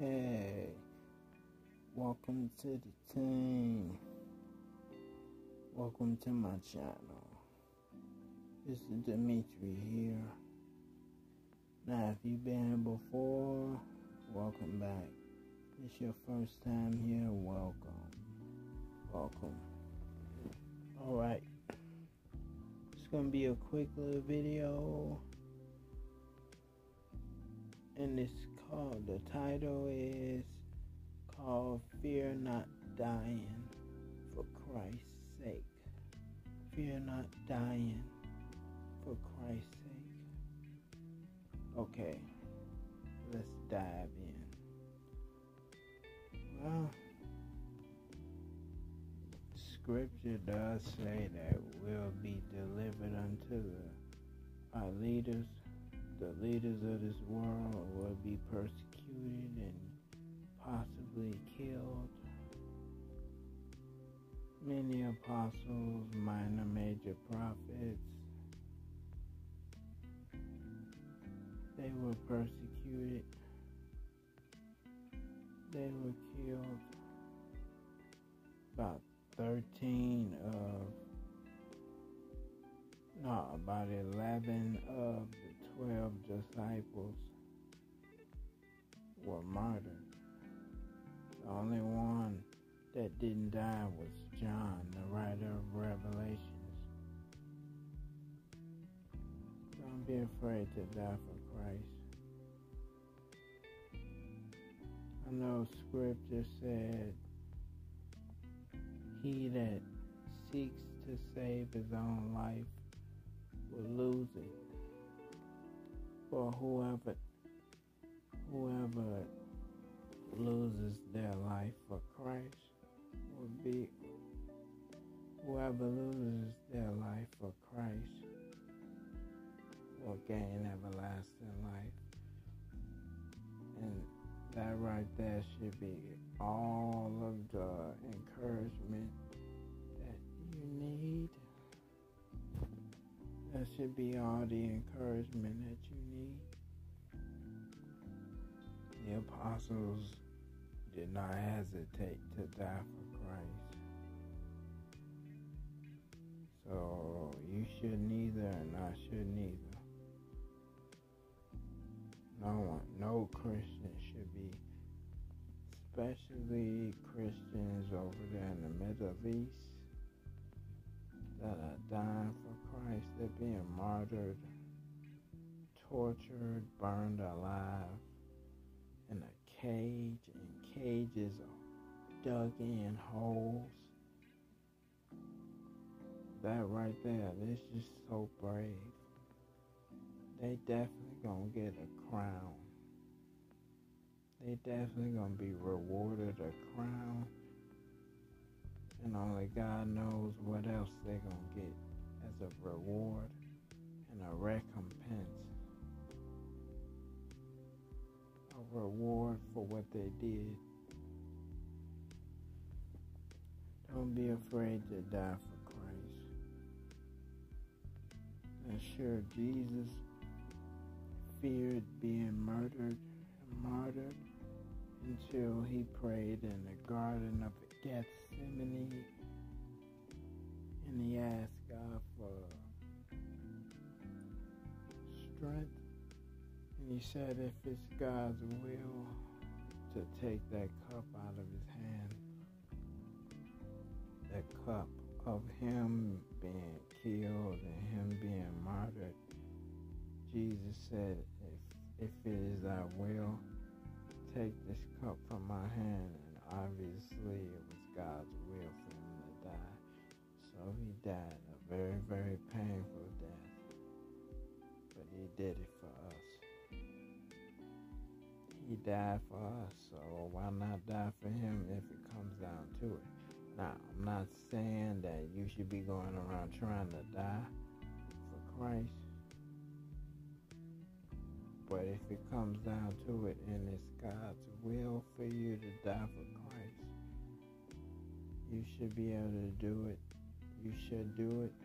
Hey, welcome to the team. Welcome to my channel. This is Dimitri here. Now, if you've been here before, welcome back. If it's your first time here, welcome. Alright, it's gonna be a quick little video. And it's called, the title is called Fear Not Dying for Christ's Sake. Fear not dying for Christ's sake. Okay, let's dive in. Well, Scripture does say that we'll be delivered unto our leaders. The leaders of this world will be persecuted and possibly killed. Many apostles, minor, major prophets, they were persecuted. They were killed. About 11 of the 12 disciples were martyred. The only one that didn't die was John, the writer of Revelations. Don't be afraid to die for Christ. I know Scripture said, he that seeks to save his own life will lose it. For whoever loses their life for Christ whoever loses their life for Christ will gain everlasting life. And that right there should be all of the encouragement that you need. That should be all the encouragement that you need. The apostles did not hesitate to die for Christ. So you should neither, and I should neither. No Christian should be, especially Christians over there in the Middle East that are dying for Christ. They're being martyred, tortured, burned alive in a cage, and cages are dug in holes. That right there, this is so brave. They definitely gonna get a crown. They definitely gonna be rewarded a crown. And only God knows what else they're gonna get as a reward and a recompense. A reward for what they did. Don't be afraid to die for Christ. And sure, Jesus feared being murdered and martyred until he prayed in the Garden of Gethsemane, and he asked God for strength, and he said if it's God's will to take that cup out of his hand, that cup of him being killed and him being martyred, Jesus said, if it is thy will, take this cup from my hand. And obviously it was God's will for him to die. So he died a very, very painful death. But he did it for us. He died for us, so why not die for him if it comes down to it? Now, I'm not saying that you should be going around trying to die for Christ. But if it comes down to it and it's God's will for you to die for Christ, you should be able to do it. You should do it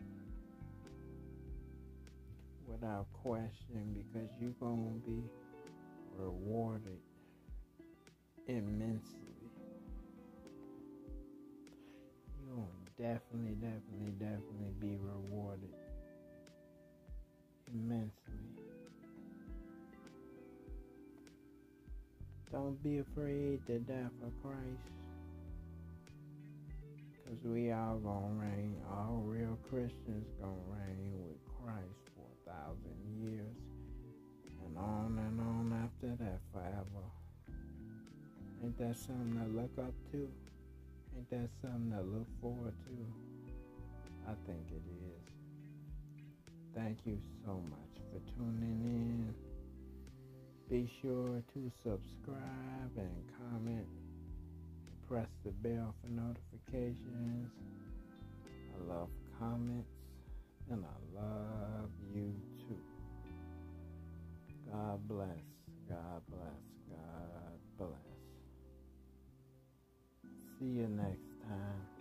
without question, because you're going to be rewarded immensely. You will definitely be rewarded immensely. Don't be afraid to die for Christ, because we all gonna reign. All real Christians gonna reign with Christ for 1,000 years, and on after that forever. Ain't that something to look up to? Ain't that something to look forward to? I think it is. Thank you so much for tuning in. Be sure to subscribe and comment. Press the bell for notifications. I love comments, and I love you too. God bless. God bless. God bless. See you next time.